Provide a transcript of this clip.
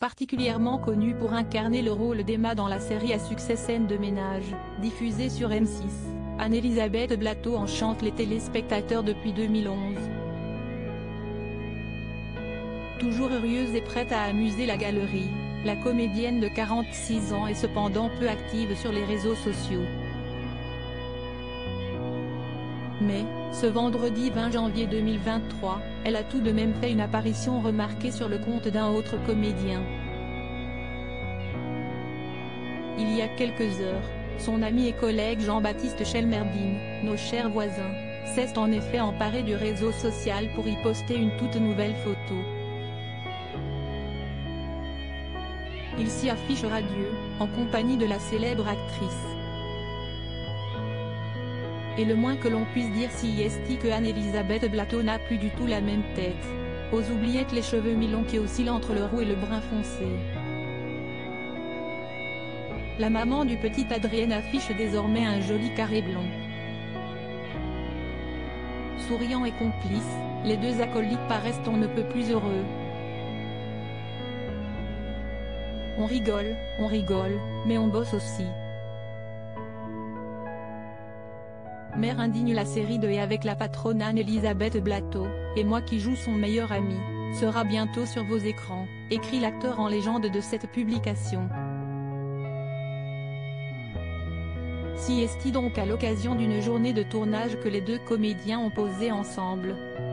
Particulièrement connue pour incarner le rôle d'Emma dans la série à succès Scènes de ménage, diffusée sur M6, Anne-Elisabeth Blateau enchante les téléspectateurs depuis 2011. Toujours heureuse et prête à amuser la galerie, la comédienne de 46 ans est cependant peu active sur les réseaux sociaux. Mais, ce vendredi 20 janvier 2023, elle a tout de même fait une apparition remarquée sur le compte d'un autre comédien. Il y a quelques heures, son ami et collègue Jean-Baptiste Chelmerdine, nos chers voisins, s'est en effet emparé du réseau social pour y poster une toute nouvelle photo. Il s'y affiche radieux, en compagnie de la célèbre actrice. Et le moins que l'on puisse dire si est que Anne-Elisabeth Blateau n'a plus du tout la même tête. Aux oubliettes les cheveux mi-longs qui oscillent entre le roux et le brun foncé. La maman du petit Adrien affiche désormais un joli carré blond. Souriants et complices, les deux acolytes paraissent on ne peut plus heureux. On rigole, mais on bosse aussi. Mère indigne. La série de Et avec la patronne Anne-Elisabeth Blateau, et moi qui joue son meilleur ami, sera bientôt sur vos écrans, écrit l'acteur en légende de cette publication. Si est donc à l'occasion d'une journée de tournage que les deux comédiens ont posé ensemble.